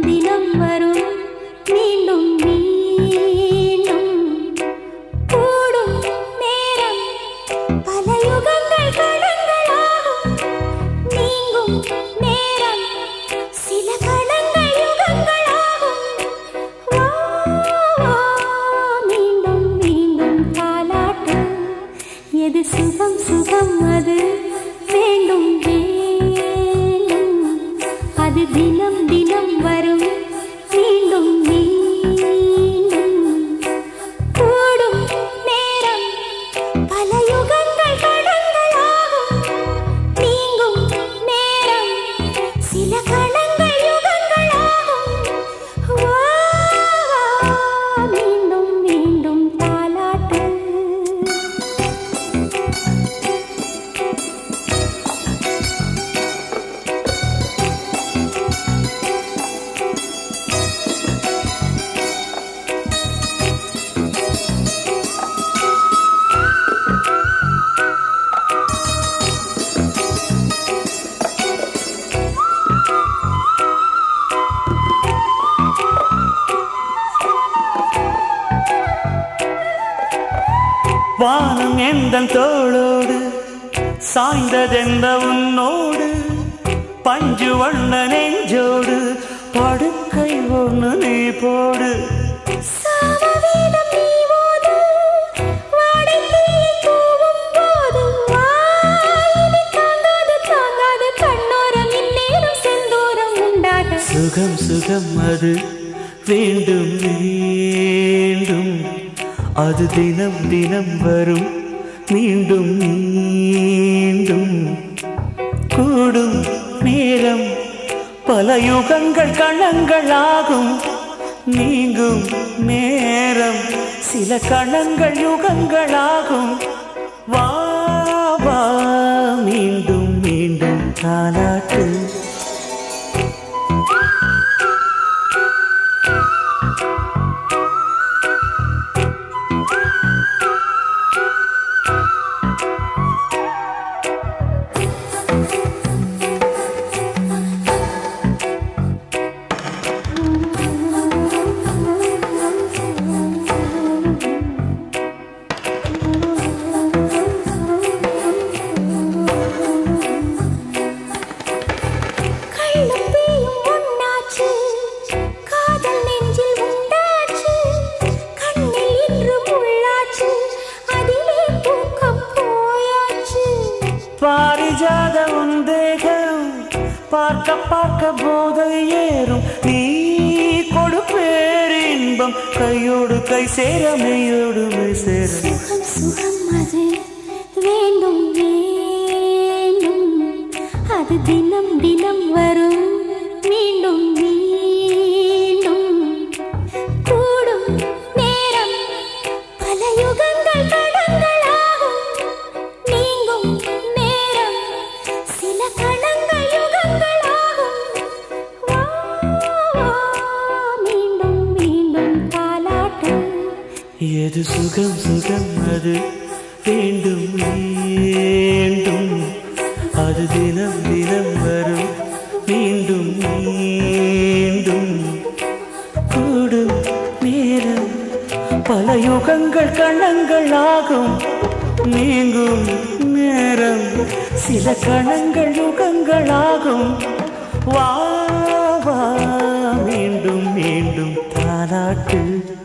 தினம் வரும் மீண்டும் மீண்டும் கூடும் நேரம் பல யுகங்கள் கடங்களாகும் நீங்கும் நேரம் சில கடங்கள் யுகங்களாகும் வா வா மீண்டும் மீண்டும் தாலாட்டு எது சுகம் சுகம் அது வேண்டும் வேண்டும் அது தினம் தினம் வரும் மீண்டும் மீண்டும் கூடும் நேரம் பல யுகங்கள் கடங்களாகும் நீங்கும் நேரம் சில கணங்கள் யுகங்களாகும் வா வா மீண்டும் மீண்டும் தாலாட்டு வானம் எந்தன் தோளோடு சாய்ந்ததெந்த உன்னோடு பஞ்சு வண்ண நெஞ்சோடு படுக்கை ஒன்று நீ போடு சாமவேதம் நீ ஓது வாடைத்தீ தூவும் போது வாயினி தாங்காது தாங்காது கண்ணோரம் இந்நேரம் செந்தூரம் உண்டாக சுகம் சுகம் அது வேண்டும் வேண்டும் அது தினம் தினம் வரும் மீண்டும் மீண்டும் கூடும் நேரம் பல யுகங்கள் கணங்களாகும் நீங்கும் நேரம் சில கணங்கள் யுகங்களாகும் வா வா மீண்டும் மீண்டும் தாலாட்டு பாரிஜாத உந்தேகம் பார்க்க பார்க்க போதை ஏறும் நீ கொடுப்பேர் இன்பம் கையோடு கை சேர மெய்யோடு மெய் சேர சுகம் சுகம் அது வேண்டும் வேண்டும் அது தினம் தினம் வரும் மீண்டும் மீண்டும் கூடும் நேரம் பல யுகங்கள் கடங்களாகும் நீங்கும் நேரம் சில கணங்கள் யுகங்களாகும் வா வா மீண்டும் மீண்டும் தாலாட்டு எது சுகம் சுகம் அது வேண்டும் வேண்டும் அது தினம் தினம் வரும் மீண்டும் மீண்டும் கூடும் நேரம் பல யுகங்கள் கணங்கள் ஆகும் நீங்கும் நேரம் சில கணங்கள் யுகங்கள் ஆகும் வா வா மீண்டும் மீண்டும் தாலாட்டு